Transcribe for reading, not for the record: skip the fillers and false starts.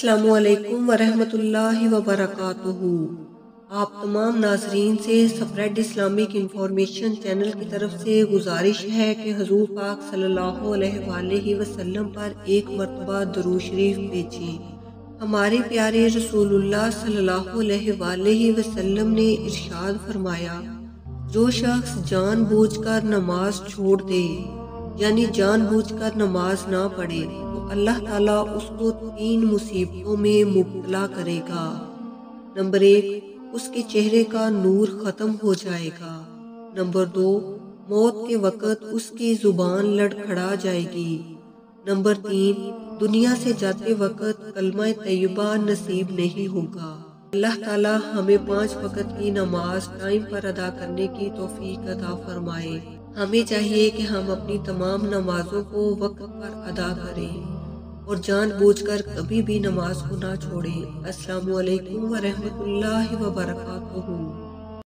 अस्सलामु अलैकुम वरहमतुल्लाहि वबरकातुहू। आप तमाम नाजरीन से स्प्रेड इस्लामिक इंफॉर्मेशन चैनल की तरफ से गुजारिश है कि हुजूर पाक सल्लल्लाहु अलैहि वसल्लम पर एक मरतबा दुरूद शरीफ भेजें। हमारे प्यारे रसूलुल्लाह सल्लल्लाहु अलैहि वसल्लम ने इरशाद फरमाया, जो शख्स जानबूझकर नमाज छोड़ दे यानी जानबूझकर नमाज ना पढ़े तो अल्लाह ताला उसको 3 मुसीबतों में मुब्तला करेगा। नंबर 1, उसके चेहरे का नूर ख़त्म हो जाएगा। नंबर 2, मौत के वक़्त उसकी ज़ुबान लड़खड़ा जाएगी। नंबर 3, दुनिया से जाते वक़्त कलमा तैयबा नसीब नहीं होगा। अल्लाह ताला हमें 5 वक़्त की नमाज टाइम पर अदा करने की तौफीक अता फरमाए। हमें चाहिए कि हम अपनी तमाम नमाजों को वक्त पर अदा करें और जानबूझकर कभी भी नमाज को ना छोड़ें। अस्सलामु अलैकुम वरहमतुल्लाहि वबरकातुहू।